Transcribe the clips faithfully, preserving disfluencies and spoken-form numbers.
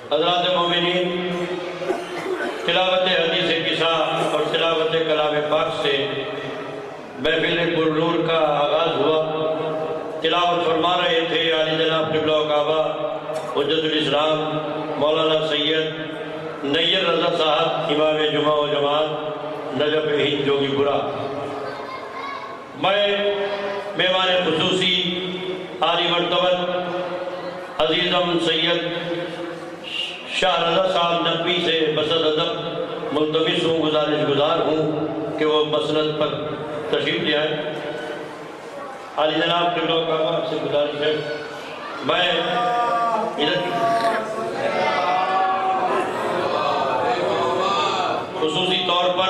حضرات مومنین، تلاوت حدیث قصہ اور تلاوت کلام پاک سے محفل پرنور کا آغاز ہوا۔ تلاوت فرما رہے تھے عالی جناب قبلہ و کعبہ حجت الاسلام مولانا سید نیر رضا صاحب، امام جمعہ و جماعت نجف ہند جوگی پورا۔ میں مہمان خصوصی عالی مرتبت عزیزم سید شاہ رضا صاحب نقوی سے بسد ادب ملتمس ہوں، گزارش گزار ہوں کہ وہ مسند پر تشریف لے آئے۔ عالی جناب قبلہ و کعبہ سے گزارش ہے، میں ادھر خصوصی طور پر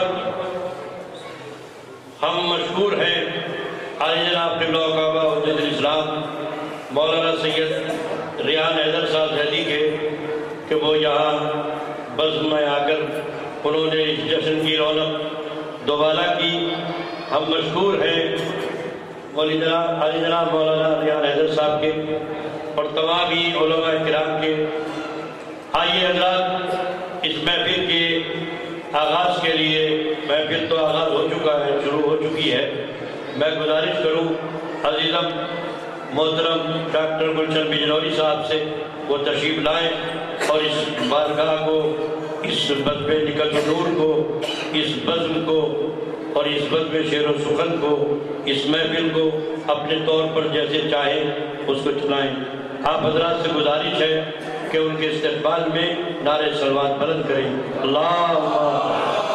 ہم مشکور ہیں عالی جناب قبلہ و کعبہ حجت الاسلام مولانا سید ریحان حیدر صاحب زیدی کے کہ وہ یہاں بزم میں آ کر انہوں نے اس جشن کی رونق دوبارہ کی۔ ہم مشکور ہیں عالی جناب عالی جناب مولانا ریحان حیدر صاحب کے اور تمام ہی علماء کرام کے۔ آئیے حضرات، اس محفل کے آغاز کے لیے، محفل تو آغاز ہو چکا ہے، شروع ہو چکی ہے، میں گزارش کروں عزیزم محترم ڈاکٹر گلشن بجنوری صاحب سے وہ تشریف لائیں اور اس بارگاہ کو، اس بزم نکل نور کو، اس بزم کو اور اس بزم شعر و سخن کو، اس محفل کو اپنے طور پر جیسے چاہیں اس کو چلائیں۔ آپ حضرات سے گزارش ہے کہ ان کے استقبال میں نعرے صلوات بلند کریں۔ اللہ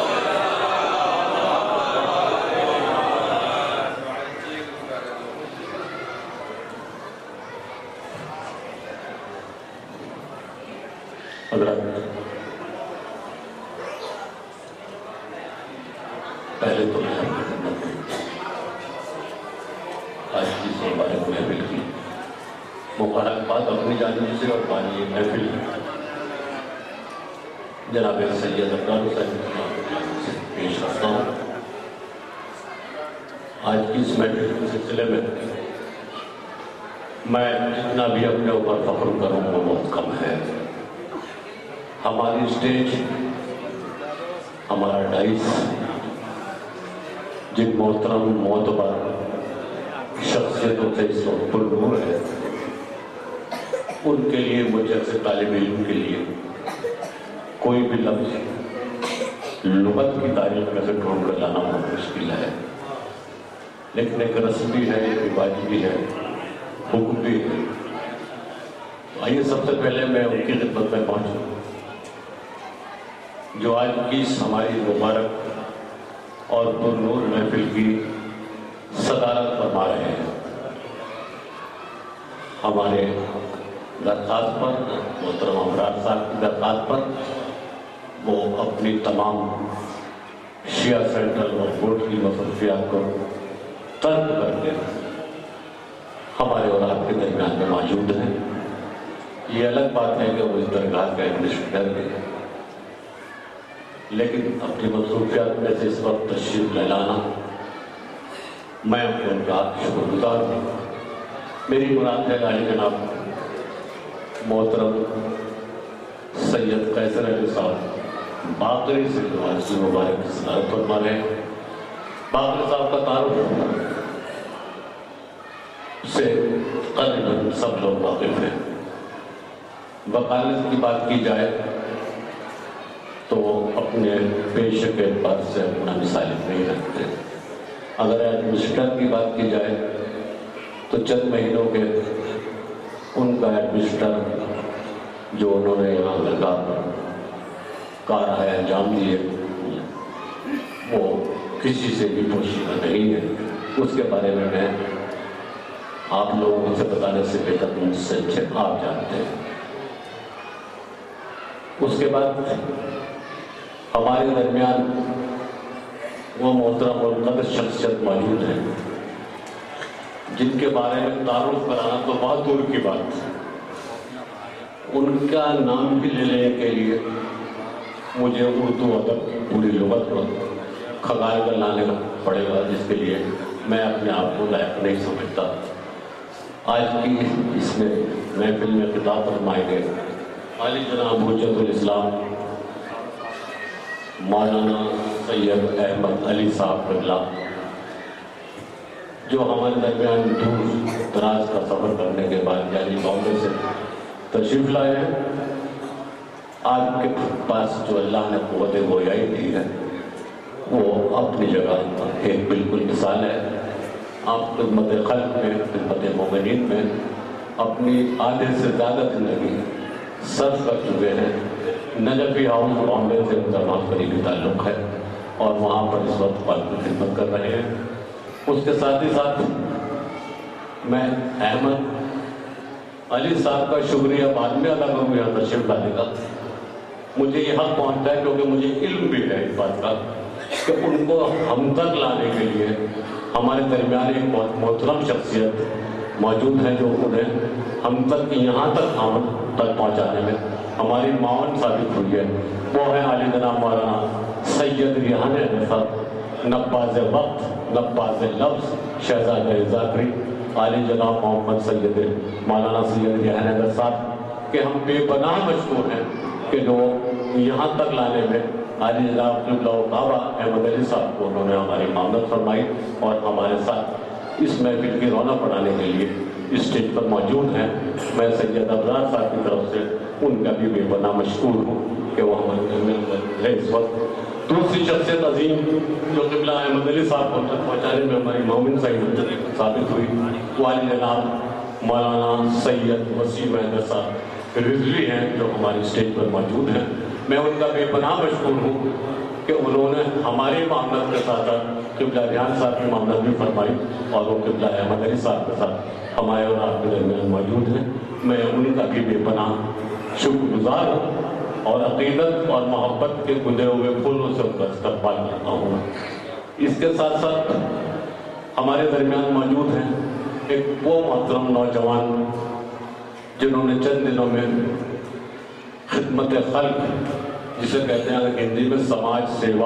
پہلے تو میں آج کی اس مبارک محفل کی مبارکباد اپنی جانب سے اور بانی محفل جناب سید ابرار حسین سے پیش کرتا ہوں۔ آج کی اس محفل کے سلسلے میں میں جتنا بھی اپنے اوپر فخر کروں وہ بہت کم ہے۔ ہماری اسٹیج، ہمارا ڈائس جن محترم معتبر شخصیتوں سے اس وقت پرنور ہے، ان کے لیے مجھے ایسے طالب علم کے لیے کوئی بھی لفظ لغت کی تاریخ میں سے ڈھونڈ کر لانا بہت مشکل ہے، لیکن ایک رسم بھی ہے، ایک رواج بھی ہے، حکم بھی ہے۔ آئیے سب سے پہلے میں ان کی خدمت میں پہنچوں جو آج کی اس ہماری مبارک اور پرنور محفل کی صدارت فرما رہے ہیں۔ ہمارے درخواست پر، محترم ابرار صاحب کی درخواست پر، وہ اپنی تمام شیعہ سینٹرل اور بورڈ کی مصروفیات کو ترک کر کے ہمارے اور آپ کے درمیان میں موجود ہیں۔ یہ الگ بات ہے کہ وہ اس درگاہ کا ایڈمنسٹریٹر بھی ہے، لیکن اپنی مصروفیات میں سے اس وقت تشریف لے لانا میں ان کا شکر گزار ہوں۔ میری مراد ہے عالی جناب محترم سید قیصر علی صاحب باقری سے جو آج کی مبارک صدارت فرما رہے ہیں۔ باقری صاحب کا تعارف سے قریباً سب لوگ واقف ہیں۔ وکالت کی بات کی جائے تو اپنے پیشے کے اعتبار سے اپنا مثال نہیں رکھتے۔ اگر ایڈمنسٹریٹر کی بات کی جائے تو چند مہینوں کے ان کا ایڈمنسٹریٹر جو انہوں نے یہاں درگاہ کارہائے انجام دیے وہ کسی سے بھی پوشیدہ نہیں ہے۔ اس کے بارے میں میں آپ لوگوں سے بتانے سے بہتر مجھ سے اچھے آپ جانتے ہیں۔ اس کے بعد ہمارے درمیان وہ محترم اور قدر شخصیت موجود ہیں جن کے بارے میں تعارف کرانا تو بہت دور کی بات ہے۔ ان کا نام بھی لے لینے کے لیے مجھے اردو ادب کی پوری لغت پر کھگال کر لانے کا پڑے گا، جس کے لیے میں اپنے آپ کو لائق نہیں سمجھتا۔ آج کی اس میں محفل میں خطاب فرمائے گئے عالی جناب حجت الاسلام مولانا سید احمد علی صاحب قبلہ جو ہمارے درمیان دور دراز کا سفر کرنے کے بعد یعنی بامبے سے تشریف لائے ہیں. آپ کے پاس جو اللہ نے قوت گویائی دی ہے وہ اپنی جگہ ایک بالکل مثال ہے. آپ خدمت خلق میں خدمت مومنین میں اپنی آدھے سے زیادہ زندگی صرف کر چکے ہیں. نجفی ہاؤس بامبے سے ان کا بہت قریبی تعلق ہے اور وہاں پر اس وقت قلب خدمت کر رہے ہیں. اس کے ساتھ ہی ساتھ میں احمد علی صاحب کا شکریہ بعد میں ادا کروں یہاں تشریف لانے کا. مجھے یہ حق پہنچتا ہے کیونکہ مجھے علم بھی ہے اس بات کا کہ ان کو ہم تک لانے کے لیے ہمارے درمیان ایک بہت محترم شخصیت موجود ہے جو انہیں ہم تک یہاں تک ہم تک پہنچانے میں ہماری معاون ثابت ہوئی ہے. وہ ہے عالی جناب مولانا سید ریحان حیدر صاحب، نباز وقت، نباز لفظ، شہزادہ ذاکری. عالی جناب محمد سید مولانا سید ریحان حیدر صاحب کہ ہم بے پناہ مشکور ہیں کہ جو یہاں تک لانے میں عالی جناب قبلہ کعبہ احمد علی صاحب کو انہوں نے ہماری معاملت فرمائی اور ہمارے ساتھ اس محفل کی رونق بڑھانے کے لیے اسٹیج پر موجود ہیں. میں سید ابرار صاحب کی طرف سے ان کا بھی بے پناہ مشکور ہوں کہ وہ ہمارے درمیان ہے اس وقت. دوسری شخصیت عظیم جو قبلہ احمد علی صاحب کو تک پہنچانے میں ہماری مومن سعید ثابت ہوئی وہ عالی جناب مولانا سید وسیم حیدر صاحب رضوی ہیں جو ہماری اسٹیج پر موجود ہیں. میں ان کا بے پناہ مشکور ہوں کہ انہوں نے ہماری معاملت کے ساتھ قبلہ ریحان صاحب کی معاملت بھی فرمائی اور وہ قبلہ احمد علی صاحب کے ساتھ ہمارے اور آپ کے درمیان موجود ہیں. میں ان کا بھی بے پناہ شکر گزار ہوں اور عقیدت اور محبت کے گندے ہوئے پھولوں سے ان کا استقبال کرتا ہوں. اس کے ساتھ ساتھ ہمارے درمیان موجود ہیں ایک وہ محترم نوجوان جنہوں نے چند دنوں میں خدمت خلق جسے کہتے ہیں ہندی میں سماج سیوا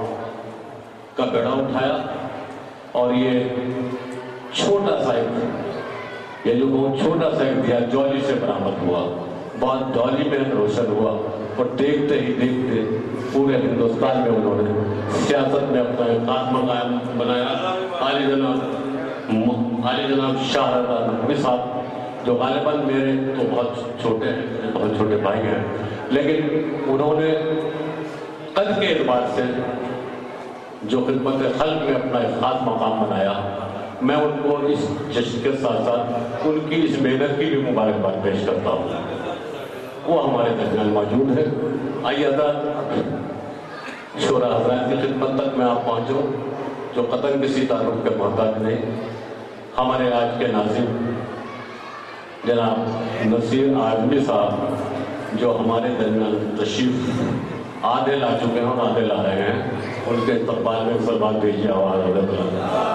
کا بیڑا اٹھایا اور یہ چھوٹا سا ایک یہ جو بہت چھوٹا سا ایک دیا جولی سے برآمد ہوا، بہت جولی میں روشن ہوا اور دیکھتے ہی دیکھتے پورے ہندوستان میں انہوں نے سیاست میں اپنا ایک خاص مقام بنایا. عالی جناب عالی جناب شاہ نقوی صاحب جو غالباً میرے تو بہت چھوٹے ہیں، بہت چھوٹے بھائی ہیں، لیکن انہوں نے قد کے اعتبار سے جو خدمت خلق میں اپنا ایک خاص مقام بنایا. میں ان کو اس جشن کے ساتھ ساتھ ان کی اس محنت کی بھی مبارکباد پیش کرتا ہوں. وہ ہمارے درمیان موجود ہے. آئیے حضرات شورا حضرات کی خدمت تک میں آپ پہنچوں جو قطن کسی تعارف کے محتاج نہیں. ہمارے آج کے ناظم جناب نصیر اعظمی صاحب جو ہمارے درمیان تشریف آدھے لا چکے ہیں اور آدھے لا رہے ہیں، ان کے استقبال میں سلمان بھیجیے آواز حضرت.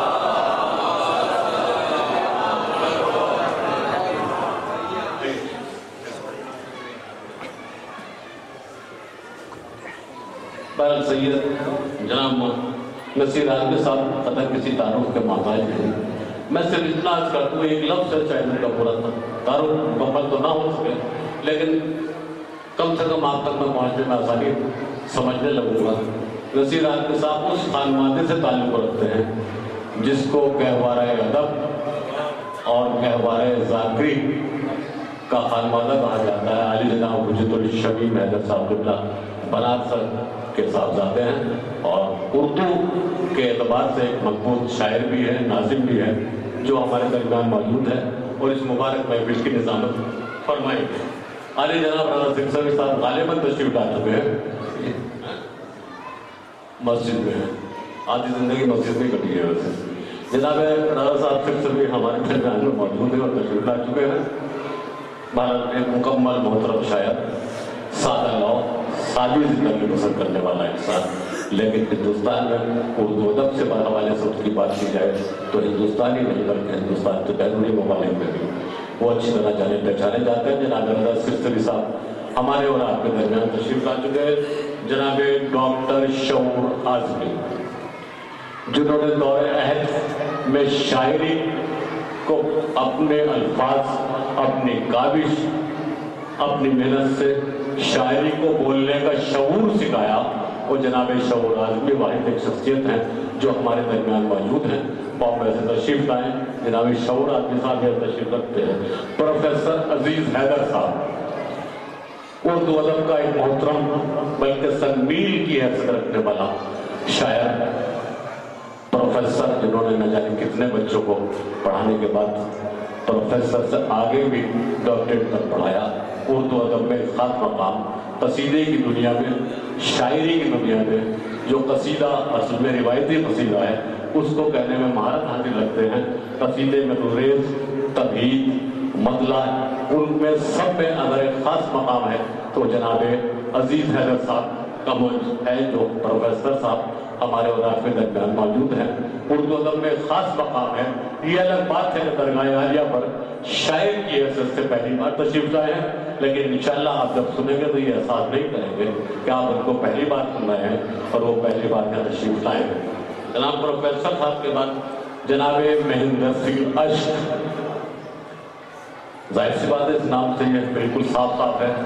بہرحال سید جناب نصیر اعظمی صاحب قطن کسی تعارف کے محتاج نہیں. میں صرف اتنا عرض کرتا ہوں ایک لفظ ہے شاید ان کا پورا تھا تعارف مکمل تو نہ ہو سکے لیکن کم سے کم آپ تک میں پہنچنے میں آسانی سمجھنے لگوں گا. نصیر اعظمی صاحب اس خانوادے سے تعلق رکھتے ہیں جس کو گہوارہ ادب اور گہوارہ ذاکری کا خانوادہ کہا جاتا ہے. عالی جناب حجت الشمیم حیدر صاحب قبلہ بنارس کے صاحبزادے ہیں اور اردو کے اعتبار سے ایک مضبوط شاعر بھی ہے، ناظم بھی ہے جو ہمارے درمیان موجود ہے اور اس مبارک محفل کی نظامت فرمائیں گے. عالی جناب رضا سنگھ صاحب غالباً تشریف لا چکے ہیں مسجد میں، آدھی زندگی مسجد میں کٹی ہے. ویسے جناب رضا صاحب سنگھ بھی ہمارے درمیان میں موجود ہیں اور تشریف لا چکے ہیں. بھارت میں مکمل محترم شاعر، سادہ لو سادی زندگی پسند کرنے والا انسان، لیکن ہندوستان میں اردو ادب سے حوالے سے اس کی بات کی جائے تو ہندوستان ہی نہیں بلکہ ہندوستان کے بیرونی ممالک میں بھی وہ اچھی طرح جانے پہچانے جاتے ہیں. جناب رضا سرسری صاحب ہمارے اور آپ کے درمیان تشریف لا چکے ہیں. جناب ڈاکٹر شعور اعظمی جنہوں نے دور عہد میں شاعری کو اپنے الفاظ، اپنی کاوش اپنی محنت سے شاعری کو بولنے کا شعور سکھایا. وہ جناب شعور اعظمی واحد ایک شخصیت ہیں جو ہمارے درمیان موجود ہیں. بامبے سے تشریف لائیں. جناب شعور اعظمی صاحب یہ تشریف رکھتے ہیں. پروفیسر عزیز حیدر صاحب اردو ادب کا ایک محترم بلکہ سنمیل کی حیثیت رکھنے والا شاعر پروفیسر جنہوں نے نہ جانے کتنے بچوں کو پڑھانے کے بعد پروفیسر سے آگے بھی ڈاکٹریٹ تک پڑھایا. اردو ادب میں خاص مقام. قصیدے کی دنیا میں شاعری کی دنیا میں جو قصیدہ اصل میں روایتی قصیدہ ہے اس کو کہنے میں مہارت حاصل رکھتے ہیں. قصیدے میں ریز تبہید مطلع ان میں سب میں اگر ایک خاص مقام ہے تو جناب عزیز حیدر صاحب کا موجود ہے جو پروفیسر صاحب ہمارے وزارت کے درمیان موجود ہیں. اردو ادب میں خاص مقام ہے. یہ الگ بات ہے کہ درگاہ عالیہ پر شاعر کی حیثیت سے پہلی بار تشریف لائے ہیں لیکن انشاءاللہ آپ جب سنیں گے تو یہ احساس نہیں کریں گے کہ آپ ان کو پہلی بار سن رہے ہیں اور وہ پہلی بار کا تشریف لائے ہیں. جناب پروفیسر صاحب کے بعد جناب مہفل اشک. ظاہر سی بات ہے اس نام سے یہ بالکل صاف صاف ہے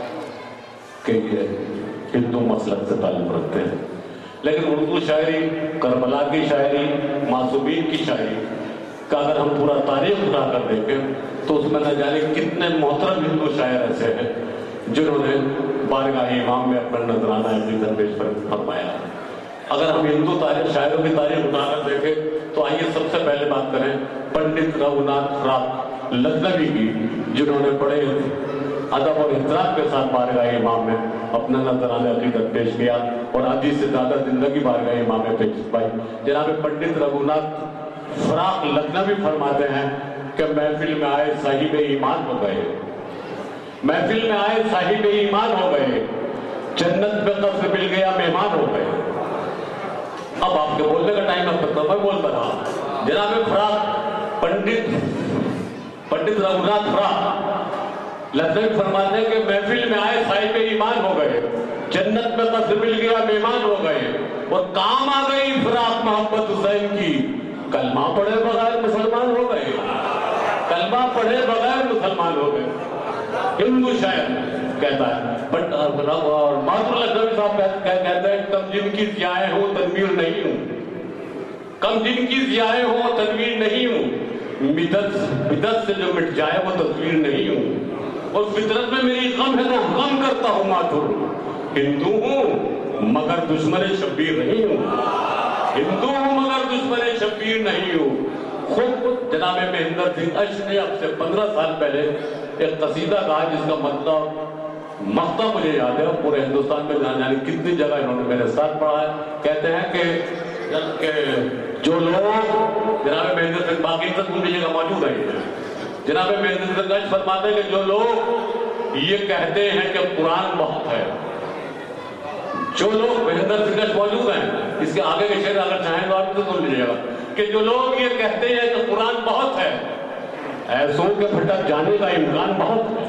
کہ یہ ہندو مسلک سے تعلق رکھتے ہیں لیکن اردو شاعری کربلا کی شاعری معصومین کی شاعری کا اگر ہم پورا تاریخ اٹھا کر دیکھیں تو اس میں نہ جانے کتنے محترم ہندو شاعر ایسے ہیں جنہوں نے بارگاہ امام میں اپنا نذرانہ اپنی درپیش پر فرمایا. اگر ہم ہندو تاریخ شاعروں کی تاریخ اٹھا کر دیکھیں تو آئیے سب سے پہلے بات کریں پنڈت رگھوناتھ خراک لکھنوی کی جنہوں نے بڑے ادب اور احترام کے ساتھ بارگاہ امام میں اپنا نذرانہ عقیدت پیش کیا اور آدھی سے زیادہ زندگی بارگاہ امام میں پیش پائی. جناب پنڈت رگھوناتھ خراک لکھنوی فرماتے ہیں کہ محفل میں آئے صاحب ایمان ہو گئے. محفل میں آئے صاحب ایمان ہو گئے. جنت میں قصر مل گیا مہمان ہو گئے. اب آپ کے بولنے کا ٹائم اب تک میں بولتا رہا. جناب خراک پنڈت پنڈت رگھوناتھ خراک لکھنوی فرماتے ہیں کہ محفل میں آئے صاحب ایمان ہو گئے. جنت میں قصر مل گیا مہمان ہو گئے اور کام آ گئی فراق محمد حسین کی. کلمہ پڑھے بغیر مسلمان ہو گئے. کلمہ پڑھے بغیر مسلمان ہو گئے. ہندو شاعر کہتا ہے بٹ اور مادر لکھنوی صاحب کہتے ہیں کم جن کی ضیائیں ہوں تنویر نہیں ہوں. کم جن کی ضیائیں ہوں تنویر نہیں ہوں. بدت بدت سے جو مٹ جائے وہ تصویر نہیں ہوں. اور فطرت میں میری غم ہے تو غم کرتا ہوں ماتھر. ہندو ہوں مگر دشمن شبیر نہیں ہوں. ہندو ہوں مگر دشمن شبیر نہیں ہوں. خود جناب مہندر سنگھ اشک نے اب سے پندرہ سال پہلے ایک قصیدہ کہا جس کا مطلب مقطع مجھے یاد ہے. پورے ہندوستان میں جانے جانے کتنی جگہ انہوں نے میرے ساتھ پڑھا ہے. کہتے ہیں کہ جو لوگ جناب مہندر سنگھ باقی تک ان کی جگہ موجود ہے. جناب مہندر سنگھ اشک فرماتے ہیں کہ جو لوگ یہ کہتے ہیں کہ قرآن بہت ہے. جو لوگ مہندر سنگھ اشک موجود ہیں اس کے آگے کے شعر اگر چاہیں تو آپ سے سن لیجیے گا کہ جو لوگ یہ کہتے ہیں کہ قرآن بہت ہے ایسوں کے پھٹک جانے کا امکان بہت ہے.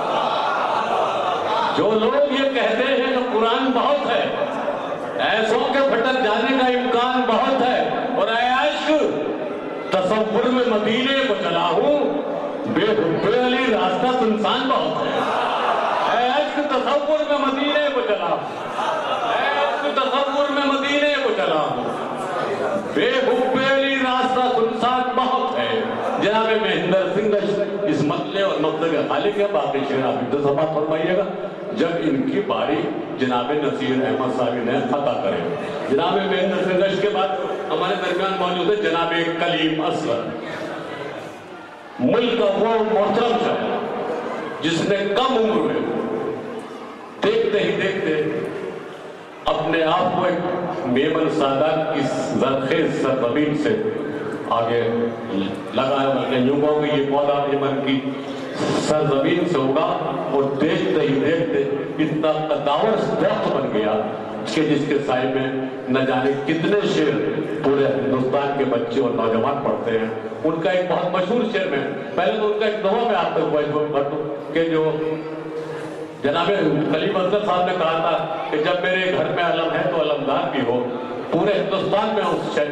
جو لوگ یہ کہتے ہیں کہ قرآن بہت ہے ایسوں کے پھٹک جانے کا امکان بہت ہے. اور اے عشق تصور میں مدینے کو چلا ہوں بے حب علی راستہ سنسان بہت ہے. اے عشق تصور میں مدینے کو چلا اے عشق تصور میں مدینے کو چلا ہوں بے حب علی راستہ سنسان بہت ہے. جناب مہندر سنگھ اس مسئلے اور مقصد کے خالق ہے. باقی شعر آپ ادھر سبات فرمائیے گا جب ان کی باری جناب نصیر احمد صاحب نے خطا کرے. جناب مہندر سنگھ کے بعد ہمارے درمیان موجود ہے جناب کلیم اصغر. ملک کا وہ محترم شاعر جس نے کم عمر میں دیکھتے ہی دیکھتے اپنے آپ کو ایک میمن سادات کی زرخیز سرزمین سے آگے لگایا. میں یوں کہوں کہ یہ پودا یمن کی سرزمین سے ہوگا اور دیکھتے ہی دیکھتے اتنا قداور درخت بن گیا کہ جس کے سائے میں نہ جانے کتنے شعر پورے ہندوستان کے بچے اور نوجوان پڑھتے ہیں. ان کا ایک بہت مشہور شعر میں پہلے تو ان کا ایک دوہا میں آپ تک کر دوں کہ جو جناب کلیم اصغر صاحب نے کہا تھا کہ جب میرے گھر میں علم ہے تو علمدار بھی ہو. پورے ہندوستان میں اس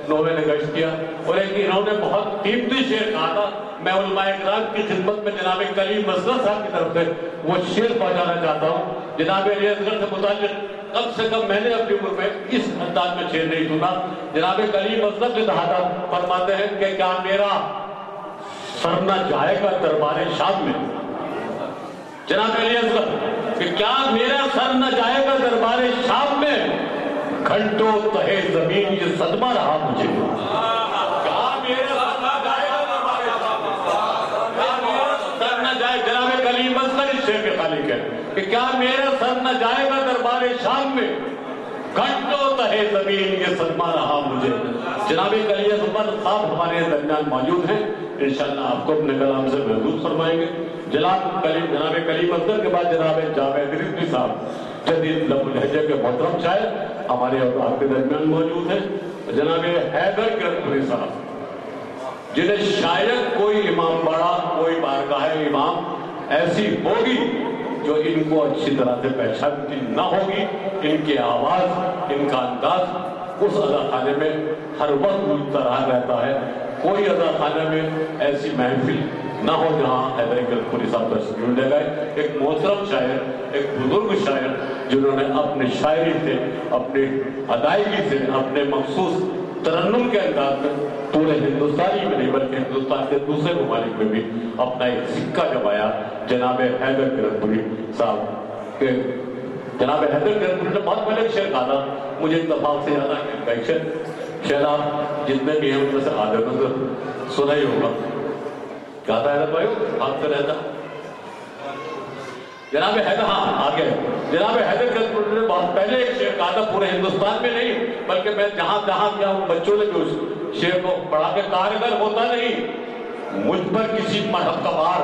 नोवे ने गश्त किया। और एक इन्होंने बहुत कीमती शेर कहा था, मैं उलमा इकराम की खिदमत में जनाब कलीम मसलह साहब की तरफ से वो शेर पहुंचाना चाहता हूँ। जनाब अली असगर से मुताल्लिक़ कम से कम मैंने अपनी उम्र में इस अंदाज में शेर नहीं सुना। जनाब कलीम मसलह से कहा फरमाते हैं कि क्या मेरा सर न जाएगा दरबार शाम में, जनाब अली असगर कि क्या मेरा सर न जाएगा दरबार शाम में, घंटों तहे जमीन ये सदमा रहा मुझे। क्या मेरा सर न जाएगा दरबार शाम में, क्या मेरा सर न जाए, जनाब कलीम असगर इस शेर के खालिक है कि क्या मेरा सर न जाएगा दरबार शाम में, घंटों तहे जमीन ये सदमा रहा मुझे। जनाब कलीम असगर साहब हमारे दरमियान मौजूद हैं, इंशाअल्लाह आपको अपने कलाम से महसूस फरमाएंगे। जनाब कलीम जनाब कलीम असगर के बाद जनाब जावेद रिजवी साहब जदीद लहजे के मोहतरम शायर हमारे और आपके दरमियान मौजूद हैं। जनाब हैदर किरतपुरी साहब जिन्हें शायद कोई इमाम बड़ा कोई बारगाह इमाम ऐसी होगी जो इनको अच्छी तरह से पहचानती ना होगी। इनकी आवाज इनका अंदाज उस अदा खाने में हर वक्त तरह रहता है। कोई अदा खाने में ऐसी महफिल ना हो जहाँ हैदर किरतपुरी साहब तशरीफ ले गए। एक मोहतरम शायर, एक बुजुर्ग शायर जिन्होंने अपनी शायरी से, अपनी अदायगी से, अपने मखसूस तरन्नुम के अंदाज में पूरे हिंदुस्तानी में नहीं बल्कि हिंदुस्तान के दूसरे ममालिक में भी अपना एक सिक्का जमाया। जनाब हैदर किरतपुरी साहब के जनाब हैदर किरतपुरी ने बहुत पहले शेर कहा था, मुझे इत्तफाक से याद आ गया शेर आप जितने भी हैं उनमें से आधे तो सुना ही होगा। क्या था हैदर भाई आप तो रहता जनाब हैदर, हाँ आगे जनाब हैदर किरतपुरी ने बहुत पहले एक शेर कहा था, पूरे हिंदुस्तान में नहीं बल्कि मैं जहां जहां गया उन बच्चों ने भी उस शेर को पढ़ा के कारगर होता नहीं मुझ पर किसी मरहब का वार,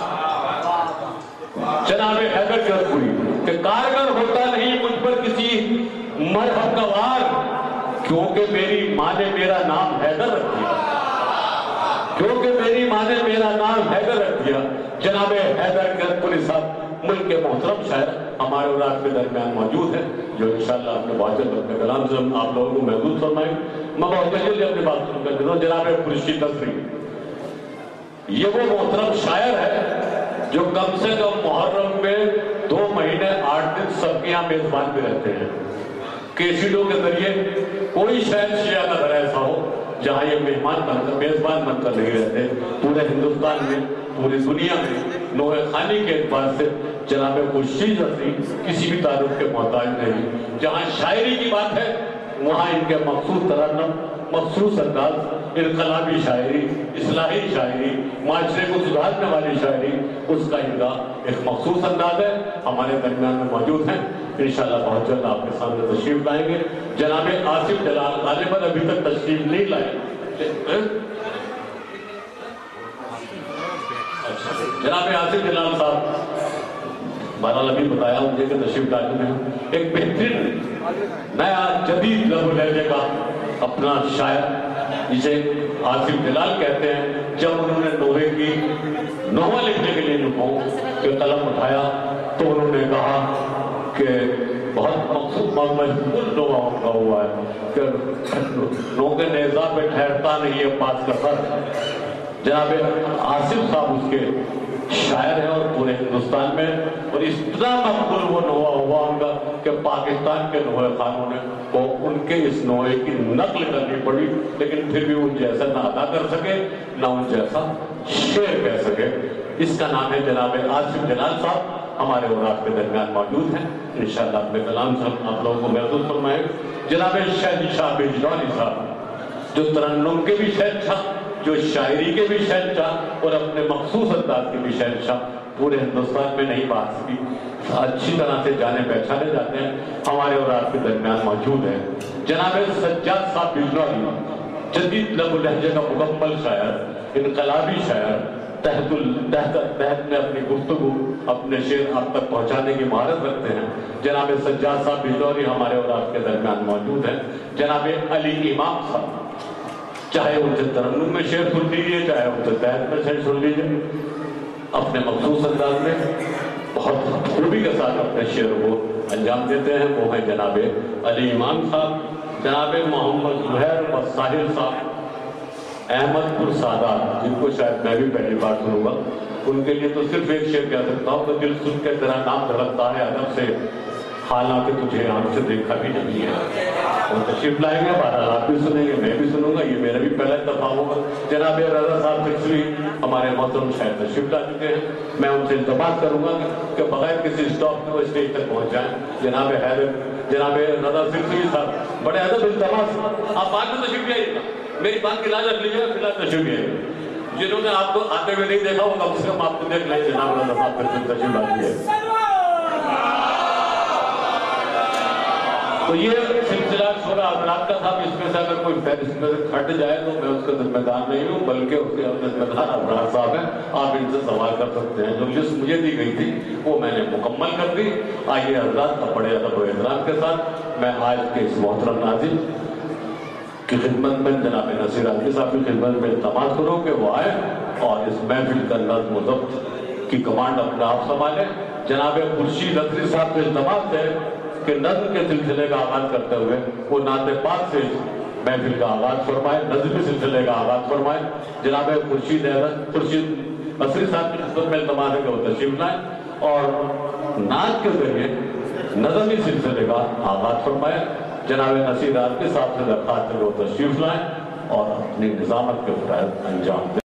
जनाब हैदर किरतपुरी कि कारगर होता नहीं मुझ पर किसी मरहब का वार, क्योंकि मेरी माँ ने मेरा नाम हैदर रख दिया, क्योंकि मेरी माँ ने मेरा नाम हैदर रख दिया। जनाब हैदर किरतपुरी साहब मुल्क के मोहतरम शायर हमारे और आपके दरमियान मौजूद है, जो इंशाअल्लाह अपने बहुत जल्द अपने कलाम से हम आप लोगों को महसूस फरमाएंगे। मैं बहुत जल्दी अपनी बात शुरू कर देता हूँ। जनाब खुर्शीद तसरी ये वो मोहतरम शायर है जो कम से कम मुहर्रम में दो महीने आठ दिन सबके यहाँ मेजबान भी रहते हैं। केसीडो के जरिए कोई शायद शिया का घर ऐसा हो जहाँ ये मेहमान बनकर मेजबान बनकर नहीं रहते। पूरे हिंदुस्तान में, पूरी दुनिया में नोहे खानी के एतबार से जनाब खुर्शीद तसरी किसी भी तारुफ के मोहताज नहीं। जहाँ शायरी की बात है वहाँ इनके मखसूस तरन्नुम, मखसूस अंदाज, इनकलाबी शायरी, इस्लाही शायरी, माशरे को सुधारने वाली शायरी, उसका इनका एक मखसूस अंदाज है। हमारे दरमियान में मौजूद हैं, इंशाअल्लाह बहुत जल्द आपके सामने तशरीफ लाएंगे। जनाब आसिफ जलाल गालिबन अभी तक तशरीफ नहीं लाए। जनाब आसिफ जलाल साहब बहरहाल अभी बताया मुझे कि तशरीफ लाने में एक बेहतरीन नया जदीद लहजे का अपना शायर जिसे आसिफ जलाल कहते हैं, जब उन्होंने नोहे की नोहा लिखने के लिए नुकों के कलम उठाया तो उन्होंने कहा कि बहुत मकसूद मजबूर नोहा उनका हुआ है कि नोके नेज़ा पे ठहरता नहीं है बात का सर। जनाब आसिफ साहब उसके शायर है और पूरे हिंदुस्तान में, और इतना मकबूल वो नोहा हुआ उनका कि पाकिस्तान के नोहे खानों ने को उनके इस नोहे की नकल करनी पड़ी, लेकिन फिर भी उन जैसा ना अदा कर सके ना उन जैसा शेर कह सके। इसका नाम है जनाब आसिफ जलाल साहब, हमारे और आपके दरमियान मौजूद हैं। इंशाअल्लाह अपने कलाम से हम आप लोगों को महसूस फरमाएंगे। जनाब शाह बिजनौरी साहब जो तरन्नुम के भी शहंशाह, जो शायरी के भी शहंशाह और अपने मखसूस अंदाज के भी शहंशाह, पूरे हिंदुस्तान में नहीं बात की अच्छी तरह से जाने पहचाने जाते हैं, हमारे और आपके दरमियान मौजूद है। जनाब सज्जाद साहब बिजनौरी जदीद लहजे का मुकम्मल शायर, इनकलाबी शायर, तहतुल तहत तहत में अपनी गुफ्तगू अपने शेर आप तक पहुंचाने की महारत रखते हैं। जनाब सज्जाद साहब बिजनौरी हमारे और आपके दरमियान मौजूद हैं। जनाब अली इमाम साहब, चाहे उनसे तरन्नुम में शेर सुन लीजिए, चाहे उनसे तहत में शेर सुन लीजिए, अपने मखसूस अंदाज में बहुत खूबी के साथ अपने शेर को अंजाम देते हैं। वो है जनाब अली इमाम साहब। جناب محمد زہر و ساحل صاحب احمد پور سادات، جن کو شاید میں بھی پہلی بار سنوں گا، ان کے لیے تو صرف ایک شعر کہہ سکتا ہوں کہ دل سن کے تیرا نام دھڑکتا ہے ادب سے، حالانکہ تجھے آنکھ سے دیکھا بھی نہیں ہے۔ وہ تشریف لائیں گے، بارہ آپ بھی سنیں گے، میں بھی سنوں گا، یہ میرا بھی پہلا اتفاق ہوگا۔ جناب رضا صاحب تشریف ہمارے محترم شاید تشریف لا چکے ہیں، میں ان سے التماس کروں گا کہ بغیر کسی اسٹاپ کے وہ اسٹیج تک پہنچ جائیں۔ جناب حیدر جناب رضا سلسوی صاحب بڑے ادب التماس، آپ بعد میں تشریف لائیے گا، میری بات کی لاج رکھ لیجیے گا، فی الحال تشریف لائیے گا۔ جنہوں نے آپ کو آتے ہوئے نہیں دیکھا وہ کم سے کم آپ کو دیکھ لیں۔ جناب رضا صاحب پھر تشریف لاجیے۔ تو یہ سلسلہ شورا حضرات کا تھا، اس میں سے اگر کوئی اس میں سے کھٹ جائے تو میں اس کا ذمہ دار نہیں ہوں، بلکہ اس کے ذمہ دار ابرار صاحب ہیں، آپ ان سے سوال کر سکتے ہیں۔ جو لسٹ مجھے دی گئی تھی وہ میں نے مکمل کر دی۔ آئیے حضرات، بڑے ادب و احترام کے ساتھ میں آج کے اس محترم ناظرین کی خدمت میں جناب نصیر عادلی صاحب کی خدمت میں التماس کروں کہ وہ آئے اور اس محفل کا نظم و ضبط کی کمانڈ اپنا آپ سنبھالیں۔ جناب خورشید اطری صاحب کے التماس ہے کہ نظم کے سلسلے کا آغاز کرتے ہوئے وہ نعت پاک سے محفل کا آغاز فرمائے، نظمی سلسلے کا آغاز فرمائے۔ جناب خورشید خورشید اطری صاحب کی خدمت میں التماس ہے کہ وہ تشریف لائیں اور نعت کے ذریعے نظمی سلسلے کا آغاز فرمائے۔ جناب نصیر عادلی صاحب سے درخواست ہے کہ وہ تشریف لائیں اور اپنی نظامت کے فرائض انجام دیں۔